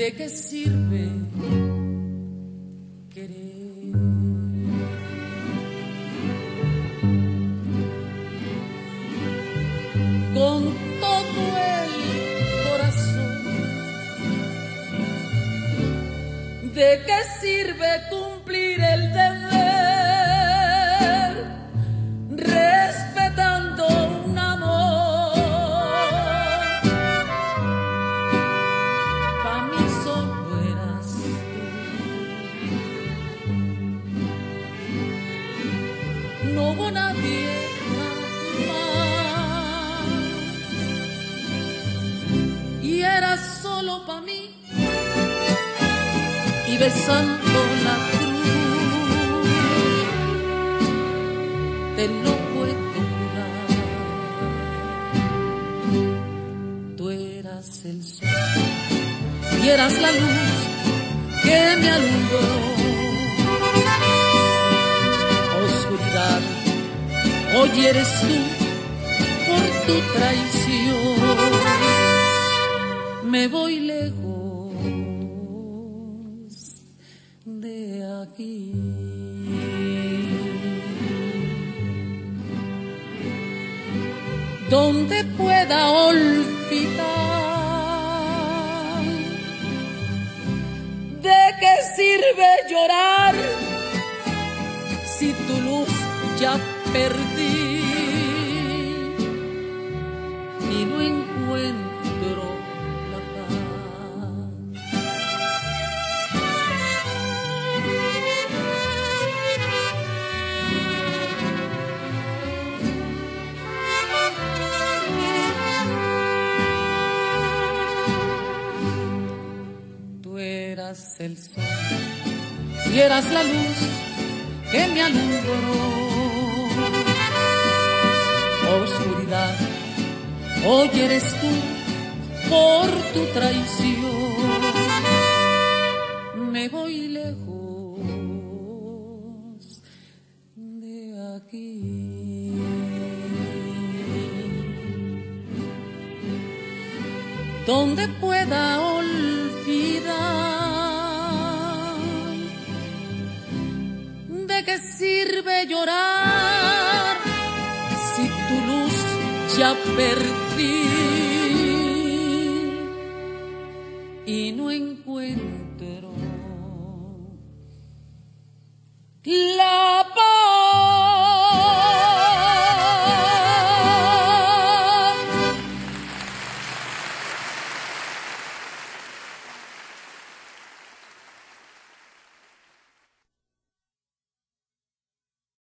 ¿De qué sirve querer? Con todo el corazón, ¿de qué sirve cumplir el deber respetando un amor? Pa' mí solo eras tú, no hubo nadie más, y eras solo pa' mí. Y besando la cruz, te lo puedo jurar. Tú eras el sol y eras la luz que me alumbró. Oscuridad, hoy eres tú por tu traición. Me voy lejos de aquí, donde pueda olvidar. ¿De qué sirve llorar si tu luz ya perdí y no encuentro la paz? Eras el sol y eras la luz que me alumbró. Oscuridad, hoy eres tú por tu traición. Me voy lejos de aquí, donde pueda olvidar. ¿De qué sirve llorar si tu luz ya perdí y no encuentro